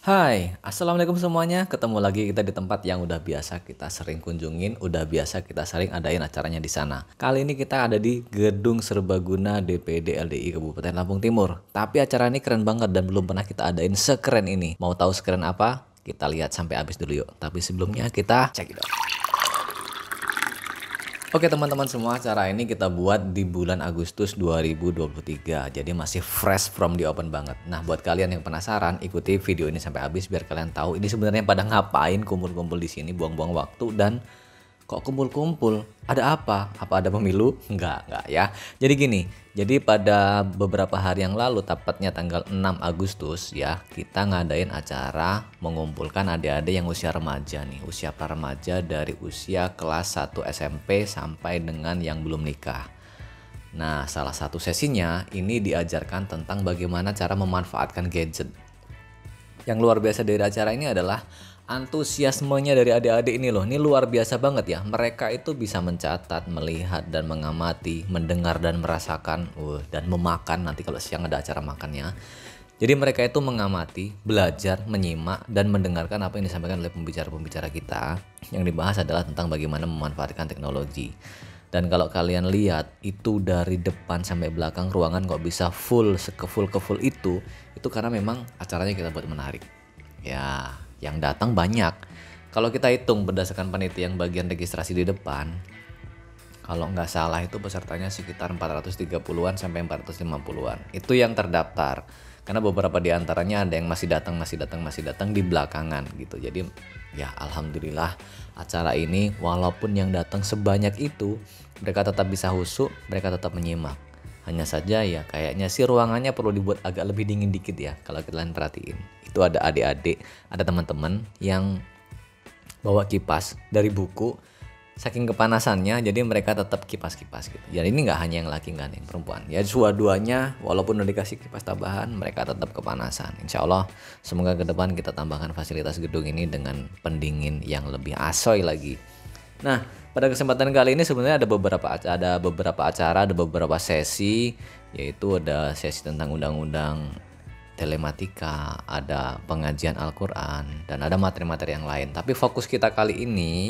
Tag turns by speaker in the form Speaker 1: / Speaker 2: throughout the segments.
Speaker 1: Hai, assalamualaikum semuanya. Ketemu lagi kita di tempat yang udah biasa kita sering kunjungin, udah biasa kita sering adain acaranya di sana. Kali ini kita ada di Gedung Serbaguna DPD LDI Kabupaten Lampung Timur. Tapi acara ini keren banget dan belum pernah kita adain sekeren ini. Mau tahu sekeren apa? Kita lihat sampai habis dulu yuk. Tapi sebelumnya kita cek it out. Oke teman-teman semua, acara ini kita buat di bulan Agustus 2023. Jadi masih fresh from the open banget. Nah, buat kalian yang penasaran, ikuti video ini sampai habis biar kalian tahu ini sebenarnya pada ngapain kumpul-kumpul di sini, buang-buang waktu dan kok kumpul-kumpul? Ada apa? Apa ada pemilu? Enggak ya. Jadi gini, jadi pada beberapa hari yang lalu, tepatnya tanggal 6 Agustus ya, kita ngadain acara mengumpulkan adik-adik yang usia remaja nih, usia pra-remaja dari usia kelas 1 SMP sampai dengan yang belum nikah. Nah, salah satu sesinya ini diajarkan tentang bagaimana cara memanfaatkan gadget. Yang luar biasa dari acara ini adalah antusiasmenya dari adik-adik ini loh. Ini luar biasa banget ya. Mereka itu bisa mencatat, melihat dan mengamati, mendengar dan merasakan, dan memakan nanti kalau siang ada acara makannya. Jadi mereka itu mengamati, belajar, menyimak dan mendengarkan apa yang disampaikan oleh pembicara-pembicara kita. Yang dibahas adalah tentang bagaimana memanfaatkan teknologi. Dan kalau kalian lihat itu dari depan sampai belakang ruangan kok bisa full, sekeful-keful itu karena memang acaranya kita buat menarik. Ya, yang datang banyak. Kalau kita hitung berdasarkan panitia yang bagian registrasi di depan, kalau nggak salah itu pesertanya sekitar 430-an sampai 450-an. Itu yang terdaftar. Karena beberapa di antaranya ada yang masih datang di belakangan gitu. Jadi ya alhamdulillah acara ini walaupun yang datang sebanyak itu, mereka tetap bisa khusyuk, mereka tetap menyimak. Hanya saja ya kayaknya sih ruangannya perlu dibuat agak lebih dingin dikit ya kalau kalian perhatiin. Itu ada adik-adik, ada teman-teman yang bawa kipas dari buku. Saking kepanasannya jadi mereka tetap kipas-kipas gitu. Jadi ini nggak hanya yang laki, nggak hanya yang perempuan. Ya dua-duanya walaupun udah dikasih kipas tambahan mereka tetap kepanasan. Insya Allah semoga ke depan kita tambahkan fasilitas gedung ini dengan pendingin yang lebih asoy lagi. Nah, pada kesempatan kali ini sebenarnya ada beberapa acara, ada beberapa sesi, yaitu ada sesi tentang undang-undang telematika, ada pengajian Al-Quran, dan ada materi-materi yang lain. Tapi fokus kita kali ini,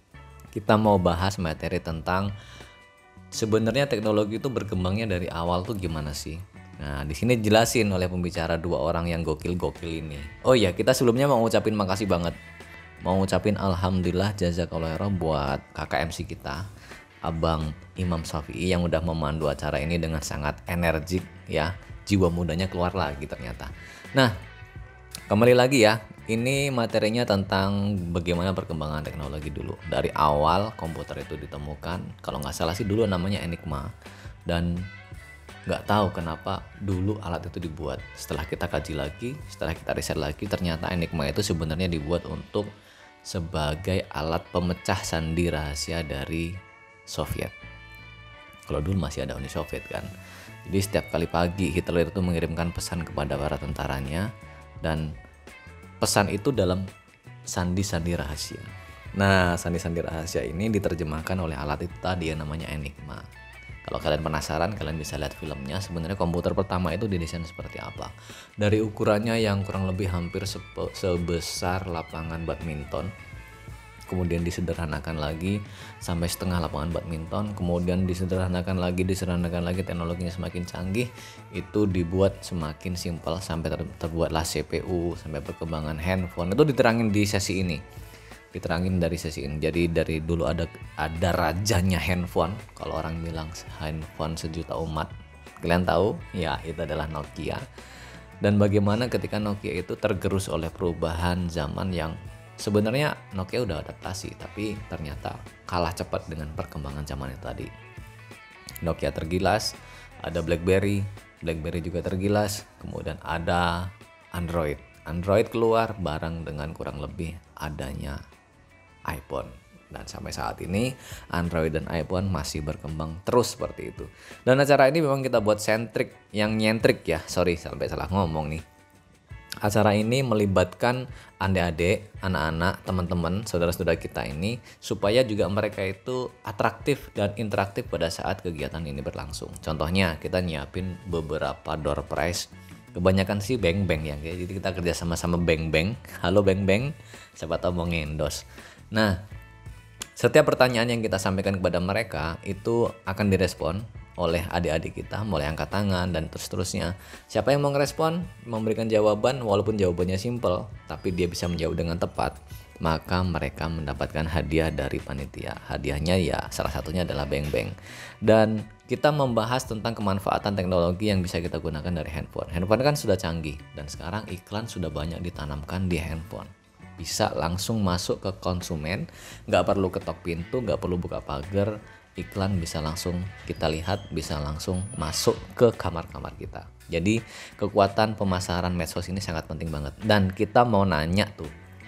Speaker 1: kita mau bahas materi tentang sebenarnya teknologi itu berkembangnya dari awal tuh gimana sih? Nah, di sini jelasin oleh pembicara dua orang yang gokil-gokil ini. Oh iya, kita sebelumnya mau ngucapin makasih banget. Mau ngucapin alhamdulillah jazakallahu khairan buat kakak MC kita, Abang Imam Syafi'i yang udah memandu acara ini dengan sangat energik ya. Jiwa mudanya keluar lagi ternyata. Nah, kembali lagi ya. Ini materinya tentang bagaimana perkembangan teknologi dulu. Dari awal komputer itu ditemukan, kalau nggak salah sih dulu namanya Enigma. Dan nggak tahu kenapa dulu alat itu dibuat. Setelah kita kaji lagi, setelah kita riset lagi, ternyata Enigma itu sebenarnya dibuat untuk sebagai alat pemecah sandi rahasia dari Soviet. Kalau dulu masih ada Uni Soviet kan. Jadi setiap kali pagi Hitler itu mengirimkan pesan kepada para tentaranya dan pesan itu dalam sandi-sandi rahasia. Nah, sandi-sandi rahasia ini diterjemahkan oleh alat itu tadi yang namanya Enigma. Kalau kalian penasaran, kalian bisa lihat filmnya. Sebenarnya komputer pertama itu didesain seperti apa. Dari ukurannya yang kurang lebih hampir sebesar lapangan badminton. Kemudian disederhanakan lagi sampai setengah lapangan badminton. Kemudian disederhanakan lagi, teknologinya semakin canggih. Itu dibuat semakin simpel sampai terbuatlah CPU, sampai perkembangan handphone. Itu diterangin di sesi ini. Jadi dari dulu ada rajanya handphone. Kalau orang bilang handphone sejuta umat, kalian tahu ya itu adalah Nokia. Dan bagaimana ketika Nokia itu tergerus oleh perubahan zaman yang sebenarnya Nokia udah adaptasi, tapi ternyata kalah cepat dengan perkembangan zaman itu tadi. Nokia tergilas, ada BlackBerry juga tergilas, kemudian ada Android keluar bareng dengan kurang lebih adanya iPhone. Dan sampai saat ini Android dan iPhone masih berkembang terus seperti itu. Dan acara ini memang kita buat nyentrik ya. Sorry sampai salah ngomong nih. Acara ini melibatkan adik-adik, anak-anak, teman-teman, saudara-saudara kita ini supaya juga mereka itu atraktif dan interaktif pada saat kegiatan ini berlangsung. Contohnya kita nyiapin beberapa door prize Kebanyakan sih Beng ya, jadi kita kerja sama Beng. Halo Beng, siapa tahu mau ngendos. Nah, setiap pertanyaan yang kita sampaikan kepada mereka itu akan direspon oleh adik-adik kita, mulai angkat tangan dan terus-terusnya. Siapa yang mau ngerespon, memberikan jawaban walaupun jawabannya simple, tapi dia bisa menjawab dengan tepat, maka mereka mendapatkan hadiah dari panitia. Hadiahnya ya salah satunya adalah Beng. Dan kita membahas tentang kemanfaatan teknologi yang bisa kita gunakan dari handphone. Handphone kan sudah canggih dan sekarang iklan sudah banyak ditanamkan di handphone. Bisa langsung masuk ke konsumen, nggak perlu ketok pintu, nggak perlu buka pagar, iklan bisa langsung kita lihat, bisa langsung masuk ke kamar-kamar kita. Jadi kekuatan pemasaran medsos ini sangat penting banget. Dan kita mau nanya tuh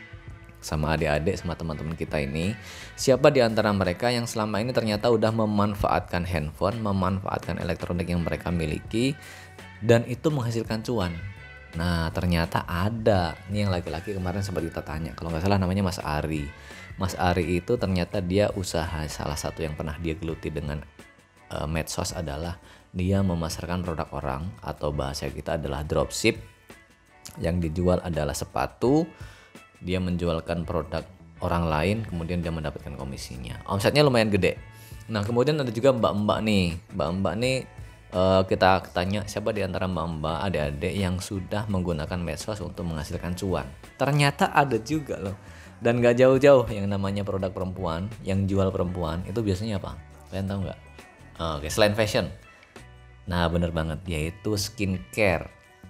Speaker 1: sama adik-adik, sama teman-teman kita ini, siapa di antara mereka yang selama ini ternyata udah memanfaatkan handphone, memanfaatkan elektronik yang mereka miliki, dan itu menghasilkan cuan. Nah ternyata ada nih yang laki-laki, kemarin sempat kita tanya, kalau nggak salah namanya Mas Ari. Mas Ari itu ternyata dia usaha, salah satu yang pernah dia geluti dengan medsos adalah dia memasarkan produk orang, atau bahasa kita adalah dropship. Yang dijual adalah sepatu, dia menjualkan produk orang lain, kemudian dia mendapatkan komisinya. Omsetnya lumayan gede. Nah kemudian ada juga mbak-mbak nih, kita tanya siapa di antara mbak-mbak, adik-adik yang sudah menggunakan medsos untuk menghasilkan cuan. Ternyata ada juga loh. Dan gak jauh-jauh yang namanya produk perempuan, yang jual perempuan itu biasanya apa? Kalian tahu nggak? Oke, selain fashion. Nah bener banget, yaitu skincare.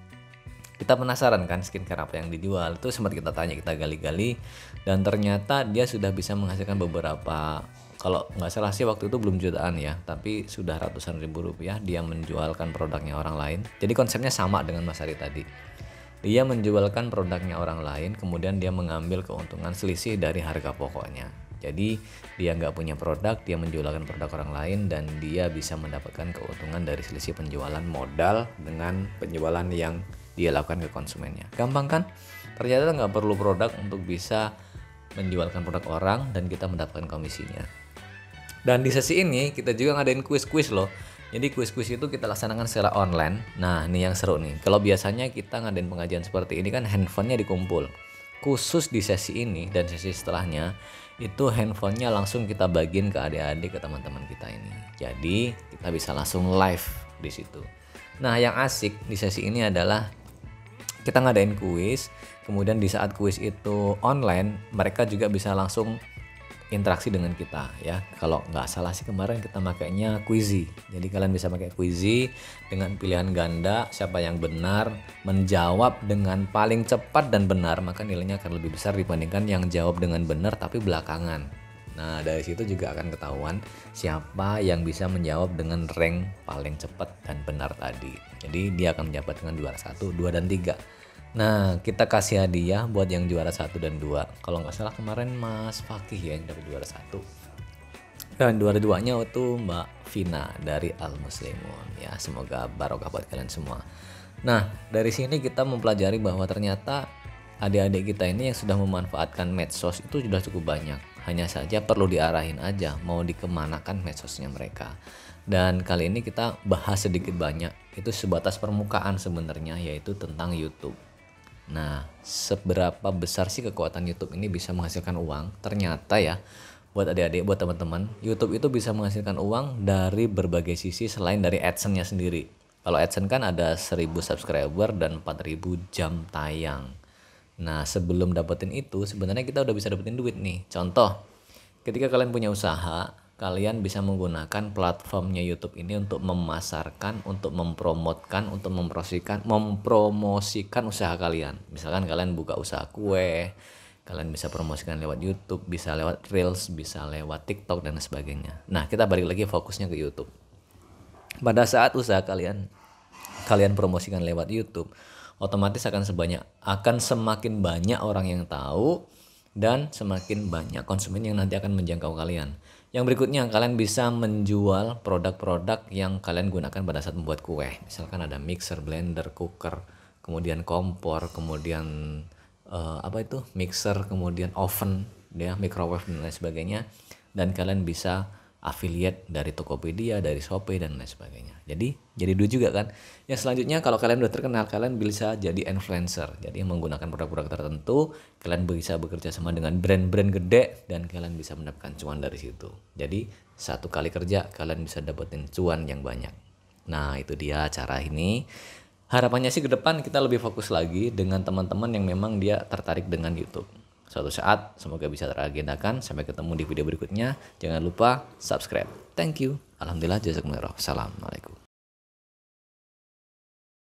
Speaker 1: Kita penasaran kan skincare apa yang dijual, itu sempat kita tanya, kita gali-gali, dan ternyata dia sudah bisa menghasilkan beberapa, kalau nggak salah sih waktu itu belum jutaan ya, tapi sudah ratusan ribu rupiah dia menjualkan produknya orang lain. Jadi konsepnya sama dengan Mas Ari tadi. Dia menjualkan produknya orang lain, kemudian dia mengambil keuntungan selisih dari harga pokoknya. Jadi dia nggak punya produk, dia menjualkan produk orang lain, dan dia bisa mendapatkan keuntungan dari selisih penjualan modal dengan penjualan yang dia lakukan ke konsumennya. Gampang kan? Ternyata nggak perlu produk untuk bisa menjualkan produk orang dan kita mendapatkan komisinya. Dan di sesi ini kita juga ngadain kuis-kuis loh. Jadi kuis-kuis itu kita laksanakan secara online. Nah ini yang seru nih. Kalau biasanya kita ngadain pengajian seperti ini kan handphonenya dikumpul. Khusus di sesi ini dan sesi setelahnya itu handphonenya langsung kita bagiin ke adik-adik, ke teman-teman kita ini. Jadi kita bisa langsung live di situ. Nah yang asik di sesi ini adalah kita ngadain kuis. Kemudian di saat kuis itu online, mereka juga bisa langsung interaksi dengan kita ya. Kalau nggak salah sih kemarin kita makainya Quizy. Jadi kalian bisa pakai Quizy dengan pilihan ganda, siapa yang benar menjawab dengan paling cepat dan benar, maka nilainya akan lebih besar dibandingkan yang jawab dengan benar tapi belakangan. Nah dari situ juga akan ketahuan siapa yang bisa menjawab dengan rank paling cepat dan benar tadi. Jadi dia akan menjabat dengan juara 1, 2, dan 3. Nah kita kasih hadiah buat yang juara 1 dan 2. Kalau nggak salah kemarin Mas Fakih ya yang dapat juara 1. Dan juara 2-nya itu Mbak Vina dari Al Muslimun ya. Semoga barokah buat kalian semua. Nah dari sini kita mempelajari bahwa ternyata adik-adik kita ini yang sudah memanfaatkan medsos itu sudah cukup banyak. Hanya saja perlu diarahin aja mau dikemanakan medsosnya mereka. Dan kali ini kita bahas sedikit banyak, itu sebatas permukaan sebenarnya, yaitu tentang YouTube. Nah seberapa besar sih kekuatan YouTube ini bisa menghasilkan uang? Ternyata ya buat adik-adik, buat teman-teman, YouTube itu bisa menghasilkan uang dari berbagai sisi selain dari AdSense-nya sendiri. Kalau AdSense kan ada 1000 subscriber dan 4000 jam tayang. Nah sebelum dapetin itu sebenarnya kita udah bisa dapetin duit nih. Contoh, ketika kalian punya usaha, kalian bisa menggunakan platformnya YouTube ini untuk memasarkan, untuk mempromotkan, untuk mempromosikan usaha kalian. Misalkan kalian buka usaha kue, kalian bisa promosikan lewat YouTube, bisa lewat Reels, bisa lewat TikTok dan sebagainya. Nah kita balik lagi fokusnya ke YouTube. Pada saat usaha kalian promosikan lewat YouTube, otomatis akan semakin banyak orang yang tahu dan semakin banyak konsumen yang nanti akan menjangkau kalian. Yang berikutnya, kalian bisa menjual produk-produk yang kalian gunakan pada saat membuat kue. Misalkan ada mixer, blender, cooker, kemudian kompor, kemudian mixer, kemudian oven, ya, microwave dan lain sebagainya. Dan kalian bisa affiliate dari Tokopedia, dari Shopee dan lain sebagainya. Jadi duit juga kan. Yang selanjutnya kalau kalian udah terkenal, kalian bisa jadi influencer. Jadi menggunakan produk-produk tertentu, kalian bisa bekerja sama dengan brand-brand gede dan kalian bisa mendapatkan cuan dari situ. Jadi satu kali kerja kalian bisa dapetin cuan yang banyak. Nah, itu dia cara ini. Harapannya sih ke depan kita lebih fokus lagi dengan teman-teman yang memang dia tertarik dengan YouTube. Suatu saat semoga bisa teragendakan. Sampai ketemu di video berikutnya. Jangan lupa subscribe. Thank you. Alhamdulillah, jazakumullah. Assalamualaikum.